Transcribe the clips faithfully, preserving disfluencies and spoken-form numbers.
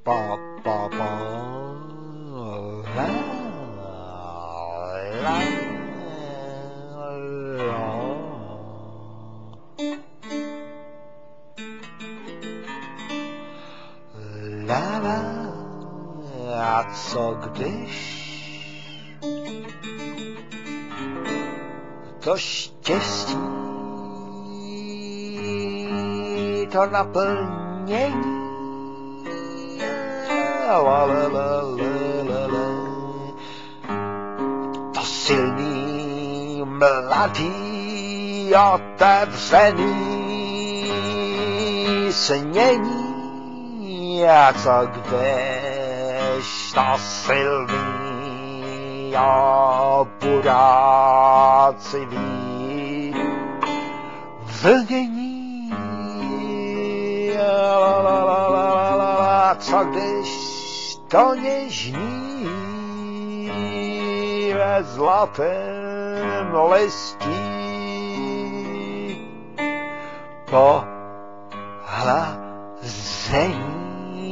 pa, pa, pa, la, la, la. La, la, a co když to štěstí, to naplnění, la, la, la, la, la, la. To silný, mladý, otevřený snění, a co když to silný a purácivý vlnění, la, la, la, la, la, la, co když to něžní ve zlatém listí po hlazení.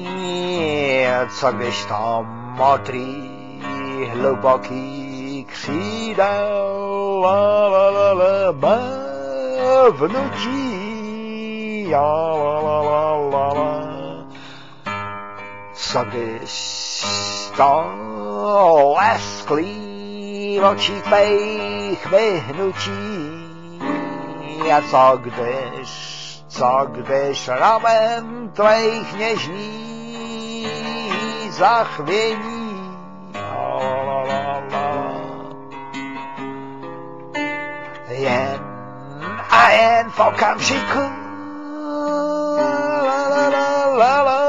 Co když to modrý, hluboký křídel, la, la, la, la, má vnutí, la, la, la, la, la, la. Co když to lesklý v očích tvých vyhnutí, a co když, co když ramen tvých něžných zachvění, la, la, la, la. Jen a jen v okamžiku, la, la, la, la, la,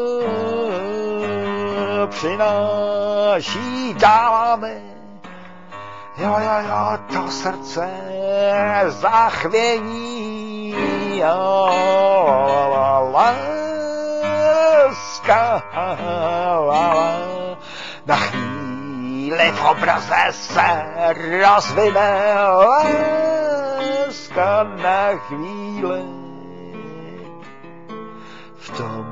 přináší dáváme, jo, jo, jo, to srdce zachvění, jo, la, la, la. Na chvíli v obraze se rozvine láska, na chvíli v tom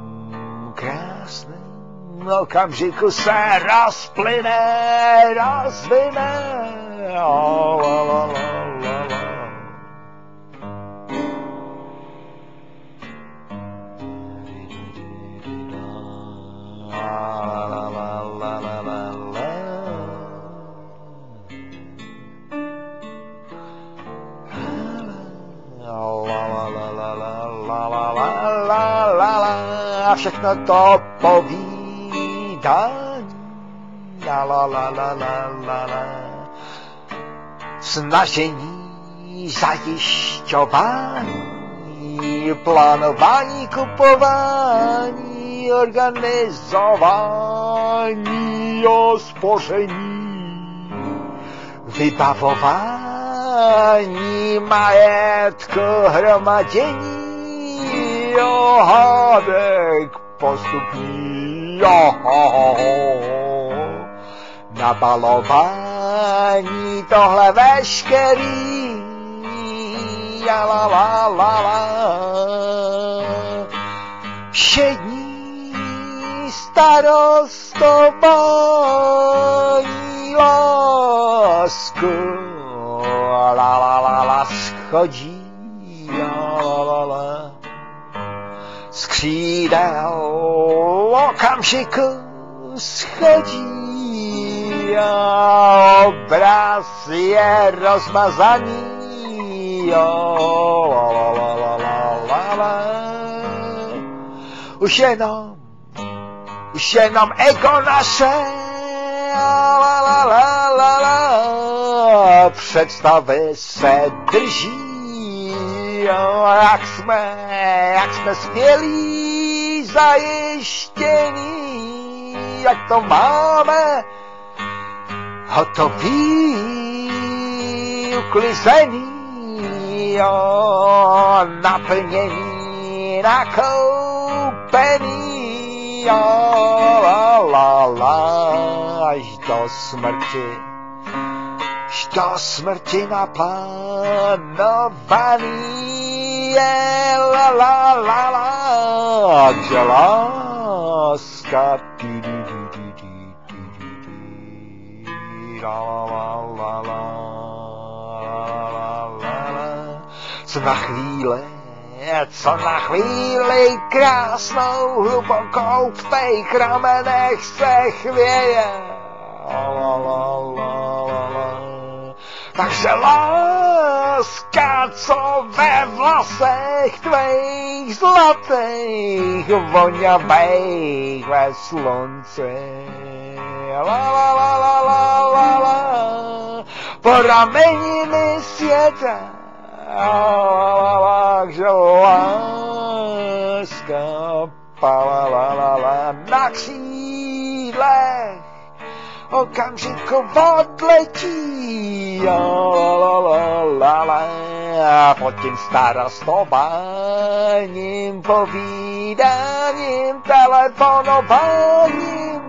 krásném okamžiku se rozplyne, rozvine, la, la, la, la, la. A všechno to povídání, la, la, la, la, la, la, la. Snažení, zajišťování, plánování, kupování, organizování, ospoření, vybavování majetku, hromadění, ohádek postupný, joho, nabalování, tohle veškerý, la, la, la, la, la. Všední starostování, lásku, la, la, la, la, schodí, la, la, la, la. Z křídel okamžiku schodí a obraz je rozmazaný, jo, la, la, la, la, la, la. Už jenom, už jenom ego naše, la, la, la, la, la. Představy se drží, jo, jak jsme, jak jsme skvělí, zajištění, jak to máme, hotový, uklizený, jo, naplněný, nakoupený, jo, la, la, la, až do smrti. Do smrti naplánovaný je, la, la, la, la, že láska láska, ty, ty, ty, ty, ty, ty, ty, ty, la, la, la, la, la, la, la. Co na chvíli, co na chvíli krásnou, hlubokou v těch ramenech se chvěje. La, la, la, la, la. Takže láska, co ve vlasech tvých zlatých, voňavých ve slunci. La, la, la, la, la, la, la. Po rameniny světa. Takže láska, pa, la, la, la, la, na křídlech okamžiku odletí, la, la, la, la, la, a pod tím starostováním, povídáním, telefonováním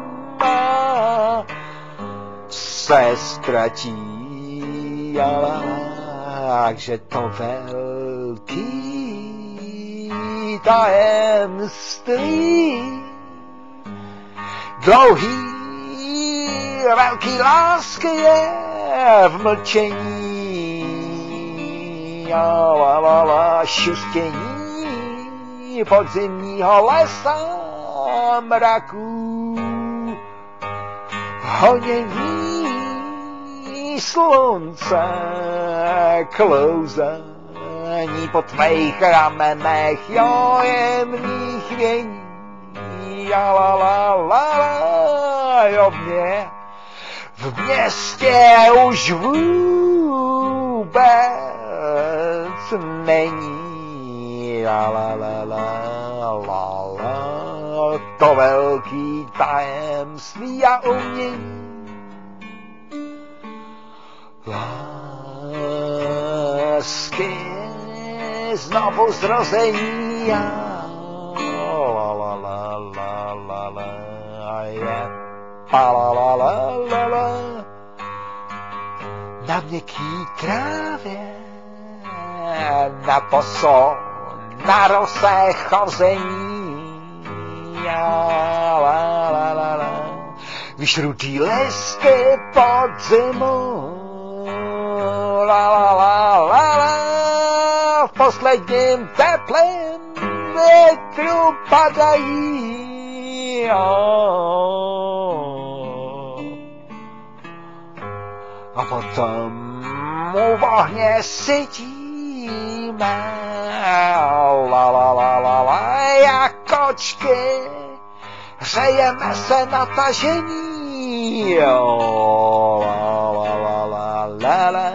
se ztratí, la, la, takže to velký tajemství, dlouhý velký lásky je v mlčení, la, la, la, šustění podzimního lesa mraků, honění slunce, klouzání po tvých ramenech, jo, jemný chvění, la, la, la, la, jo, mě v městě už vůbec není, la, la, la, la, la, la, to velký tajemství a umění. Lásky znovu zrození, la, la, la, la, la, la, je, pa, la, la, la, la, la, na měkký trávě, na poso, na rose chození, la, la, la, la, víš, rudý listy pod zimu, la, la, la, la, la, v posledním teplém větru padají, a potom u ohně sedíme, la, la, la, la, la, jak kočky, hřejeme se na tažení, la, la, la, la, la, la,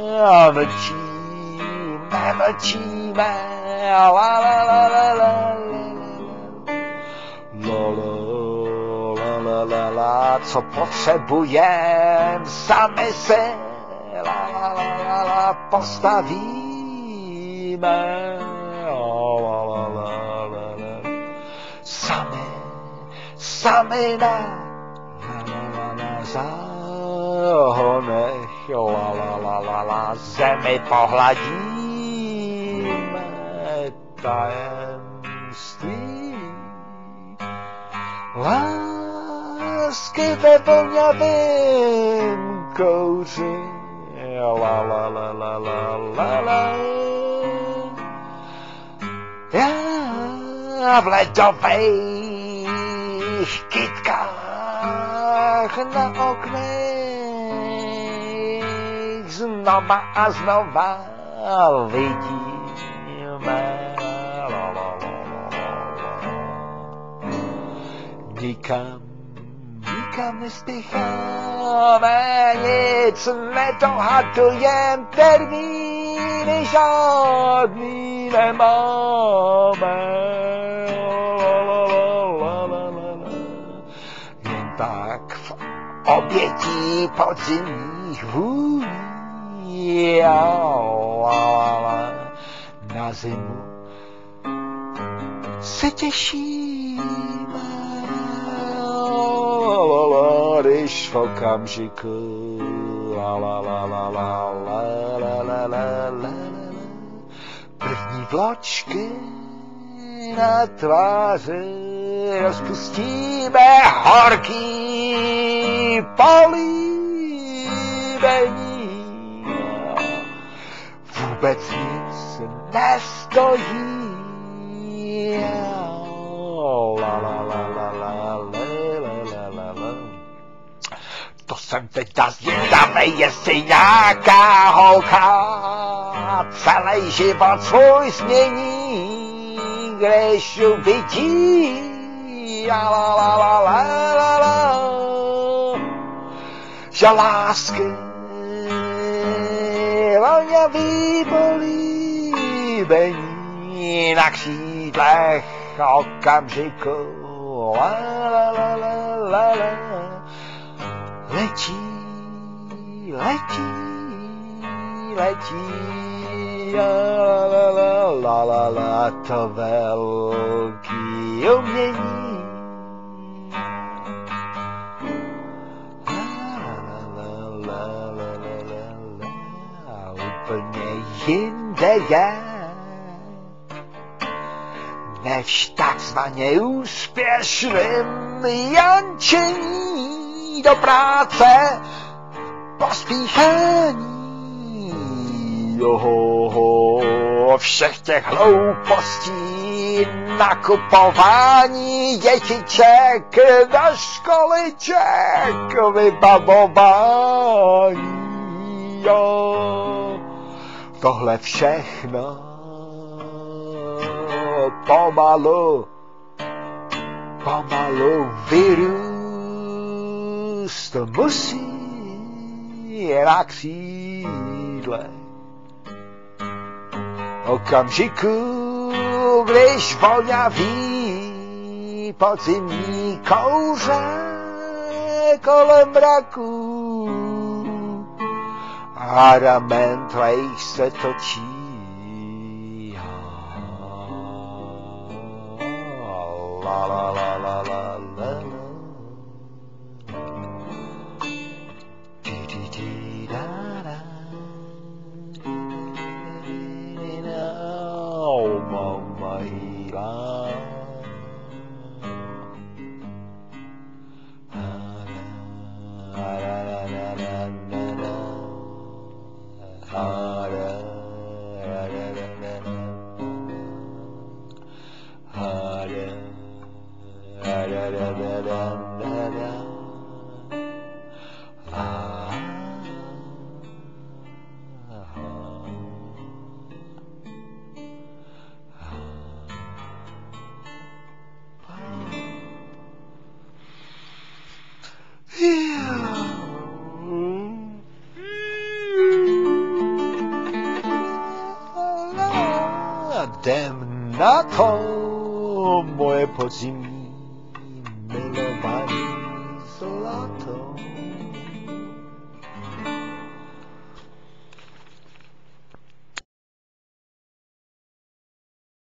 mlčíme, mlčíme, la, la, la, la, la, la, la, la, la, la, co potřebujem, sami se, la, la, la, la, la, postavíme, la, la, la, la, la, la, sami, sami na, la, la, la, la, záhonech, la, la, la, la, la, zemi pohladíme, tajemství lásky ve voňavém kouři, la, la, la, la, la, la, la. Já v ledových kytkách na oknech znova a znova vidíme, la, la, la, la, la. Nikam, nikam nespěcháme, nic nedohadujem, termíny žádný nemáme. Jen tak v obětí podzimních vůní, na zimu se těšíme, když v okamžiku, la, la, la, la, la, la, la, la, la, la, první vločky na tváři, rozpustíme horký políbení. Vůbec nic nestojí. La, la, la, la, la, la, la, la, la. To jsem teda zvědavej, jestli nějaká holka celý život svůj změní, když uvidí. La, la, la, la, la, la, la. Že lásky voňavý políbení na křídlech okamžiku. La, la, la, la, la, la. Letí, letí, letí, la, la, la, la, la, la, to velký umění. Úplně jinde je, než takzvaně úspěšným jančení do práce, pospíchání, joho, všech těch hloupostí, nakupování dětiček do školiček, vybavování, jo, tohle všechno pomalu, pomalu vyrůst musí na křídle. Okamžiku, když voňavý podzimní kouře kolem mraku a ramen tvých se točí. La la la la la la la. Di di di da da. Oh mama ila. Jdem na to, moje podzimní milování.